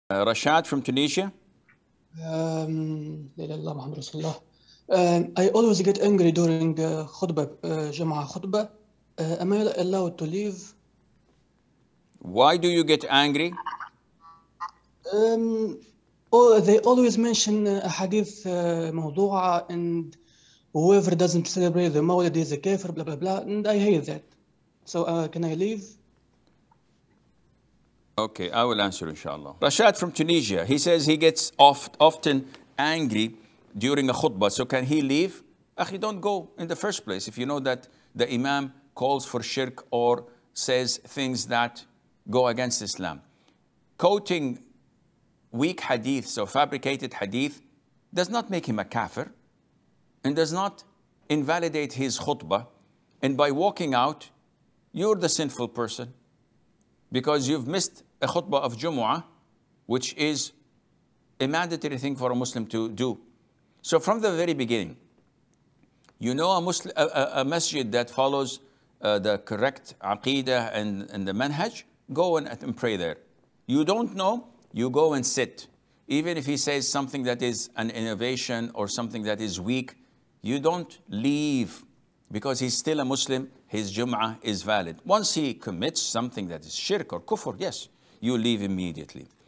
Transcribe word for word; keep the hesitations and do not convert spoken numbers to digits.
Uh, Rashad from Tunisia. Um, لا إله إلا الله محمد رسول الله. Um, I always get angry during uh, khutbah, uh, Jum'ah khutbah. Uh, am I allowed to leave? Why do you get angry? Um, oh, they always mention uh, a hadith uh, موضوعة, and whoever doesn't celebrate the Mawlid is a kafir, blah blah blah, and I hate that. So uh, can I leave? Okay, I will answer inshallah. Rashad from Tunisia, he says he gets oft, often angry during a khutbah. So can he leave? Akhi, don't go in the first place. If you know that the imam calls for shirk or says things that go against Islam. Quoting weak hadiths or fabricated hadith does not make him a kafir and does not invalidate his khutbah. And by walking out, you're the sinful person, because you've missed a khutbah of Jumu'ah, which is a mandatory thing for a Muslim to do. So from the very beginning, you know a, Muslim, a, a masjid that follows uh, the correct aqeedah and, and the manhaj, go and, and pray there. You don't know, you go and sit. Even if he says something that is an innovation or something that is weak, you don't leave, because he's still a Muslim, his Jum'ah is valid. Once he commits something that is shirk or kufr, yes, you leave immediately.